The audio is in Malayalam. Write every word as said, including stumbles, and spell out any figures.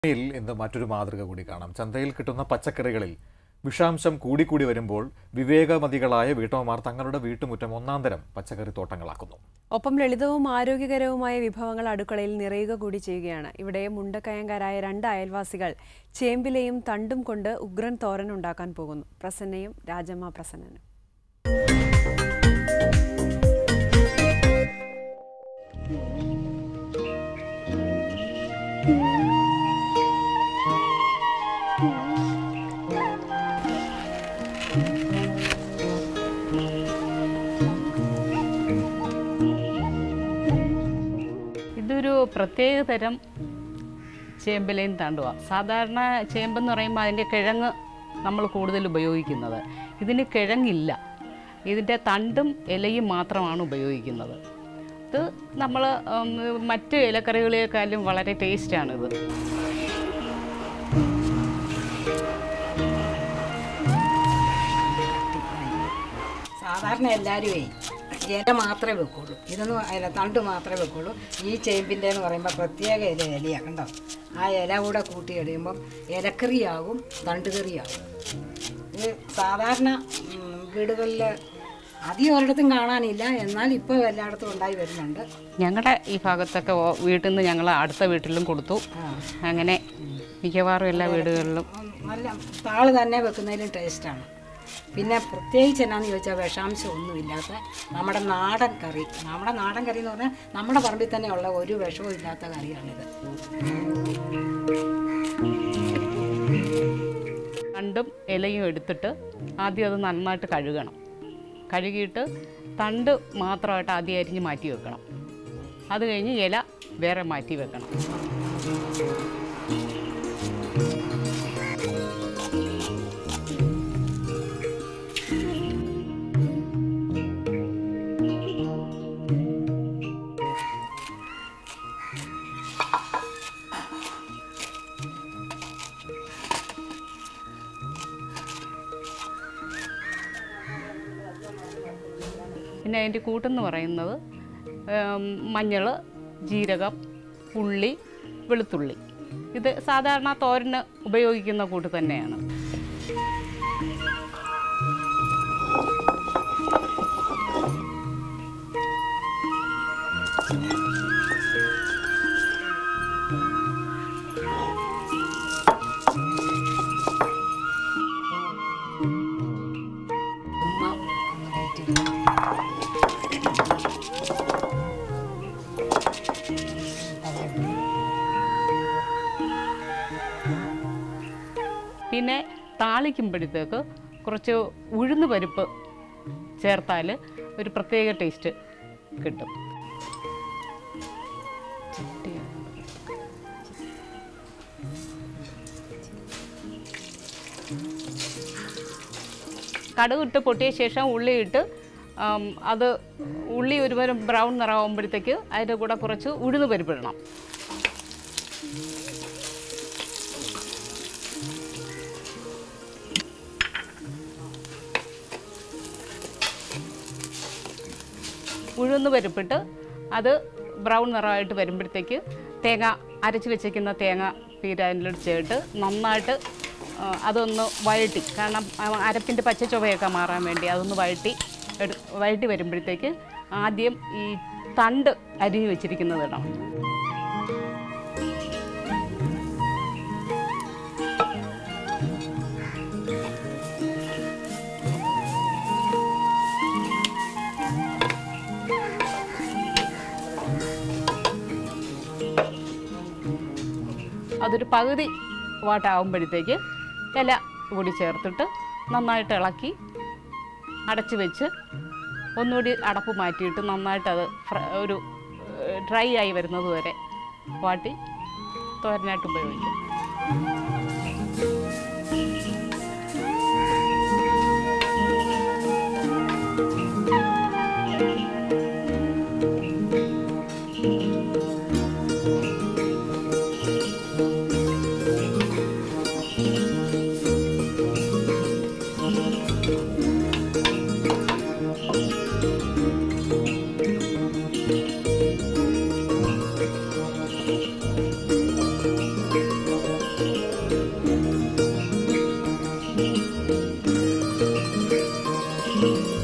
ഇന്ന് മറ്റൊരു മാതൃക കൂടി കാണാം. ചന്തയിൽ കിട്ടുന്ന പച്ചക്കറികളിൽ വിഷാംശം കൂടിക്കൂടി വരുമ്പോൾ വിവേകമതികളായ വീട്ടമ്മമാർ തങ്ങളുടെ വീട്ടുമുറ്റം ഒന്നാം തരം പച്ചക്കറി തോട്ടങ്ങളാക്കുന്നു. ഒപ്പം ലളിതവും ആരോഗ്യകരവുമായ വിഭവങ്ങൾ അടുക്കളയിൽ നിറയുക കൂടി ചെയ്യുകയാണ്. ഇവിടെ മുണ്ടക്കയംകാരായ രണ്ട് അയൽവാസികൾ ചേമ്പിലയും തണ്ടും കൊണ്ട് ഉഗ്രൻ തോരൻ ഉണ്ടാക്കാൻ പോകുന്നു. പ്രസന്നയും രാജമ്മ പ്രസന്നനും. ഇതൊരു പ്രത്യേക തരം ചേമ്പിലയും തണ്ടുവാണ്. സാധാരണ ചേമ്പെന്ന് പറയുമ്പോൾ അതിൻ്റെ കിഴങ്ങ് നമ്മൾ കൂടുതൽ ഉപയോഗിക്കുന്നത്. ഇതിന് കിഴങ്ങില്ല, ഇതിൻ്റെ തണ്ടും ഇലയും മാത്രമാണ് ഉപയോഗിക്കുന്നത്. ഇത് നമ്മൾ മറ്റ് ഇലക്കറികളെക്കാളും വളരെ ടേസ്റ്റാണിത്. സാധാരണ എല്ലാവരുമേ ഇല മാത്രമേ വെക്കുള്ളൂ, ഇതൊന്നും ഇല തണ്ട് മാത്രമേ വെക്കുള്ളൂ. ഈ ചേമ്പിൻ്റെ എന്ന് പറയുമ്പോൾ പ്രത്യേക ഇല ഇലയാണ്, കണ്ടോ? ആ ഇല കൂടെ കൂട്ടി കഴിയുമ്പം ഇലക്കറിയാകും, തണ്ടുകറിയാകും. ഇത് സാധാരണ വീടുകളിൽ അധികം ഒരിടത്തും കാണാനില്ല, എന്നാൽ ഇപ്പോൾ എല്ലായിടത്തും ഉണ്ടായി വരുന്നുണ്ട്. ഞങ്ങളുടെ ഈ ഭാഗത്തൊക്കെ വീട്ടിൽ നിന്ന് ഞങ്ങൾ അടുത്ത വീട്ടിലും കൊടുത്തു. അങ്ങനെ മിക്കവാറും എല്ലാ വീടുകളിലും നല്ല താള് തന്നെ വെക്കുന്നതിലും ടേസ്റ്റാണ്. പിന്നെ പ്രത്യേകിച്ച് എന്നാന്ന് ചോദിച്ചാൽ വിഷാംശം ഒന്നുമില്ലാത്ത നമ്മുടെ നാടൻ കറി. നമ്മുടെ നാടൻ കറി എന്ന് പറഞ്ഞാൽ നമ്മുടെ പറമ്പിൽ തന്നെയുള്ള ഒരു വിഷവും ഇല്ലാത്ത കറിയാണിത്. തണ്ടും ഇലയും എടുത്തിട്ട് ആദ്യം അത് നന്നായിട്ട് കഴുകണം. കഴുകിയിട്ട് തണ്ട് മാത്രമായിട്ട് ആദ്യം അരിഞ്ഞ് മാറ്റി വെക്കണം. അത് കഴിഞ്ഞ് ഇല വേറെ മാറ്റി വെക്കണം. പിന്നെ അതിൻ്റെ കൂട്ടെന്ന് പറയുന്നത് മഞ്ഞൾ, ജീരകം, ഉള്ളി, വെളുത്തുള്ളി. ഇത് സാധാരണ തോരന് ഉപയോഗിക്കുന്ന കൂട്ട് തന്നെയാണ്. പിന്നെ താളിക്കുമ്പോഴത്തേക്ക് കുറച്ച് ഉഴുന്ന് പരിപ്പ് ചേർത്താൽ ഒരു പ്രത്യേക ടേസ്റ്റ് കിട്ടും. കടുകിട്ട് പൊട്ടിയ ശേഷം ഉള്ളിയിട്ട് അത് ഉള്ളി ഒരുപാട് ബ്രൗൺ നിറമാകുമ്പോഴത്തേക്ക് അതിൻ്റെ കൂടെ കുറച്ച് ഉഴുന്ന് പരിപ്പിടണം. ഉഴുന്ന് പരിപ്പിട്ട് അത് ബ്രൗൺ നിറമായിട്ട് വരുമ്പോഴത്തേക്ക് തേങ്ങ അരച്ച് വെച്ചിരിക്കുന്ന തേങ്ങ പീരാനിലോട്ട് ചേർത്ത് നന്നായിട്ട് അതൊന്ന് വഴറ്റി, കാരണം അരപ്പിൻ്റെ പച്ച ചുവയൊക്കെ മാറാൻ വേണ്ടി അതൊന്ന് വഴറ്റി എടു വഴറ്റി വരുമ്പോഴത്തേക്ക് ആദ്യം ഈ തണ്ട് അരിഞ്ഞ് വെച്ചിരിക്കുന്നത് ഇടണം. അതൊരു പകുതി വാട്ടാകുമ്പോഴത്തേക്ക് ഇല കൂടി ചേർത്തിട്ട് നന്നായിട്ട് ഇളക്കി അടച്ച് വെച്ച് ഒന്നുകൂടി അടപ്പ് മാറ്റിയിട്ട് നന്നായിട്ടത് ഒരു ഡ്രൈ ആയി വരുന്നത് വരെ വാട്ടി തോരനായിട്ട് ഉപയോഗിക്കും. നമസ്കാരം.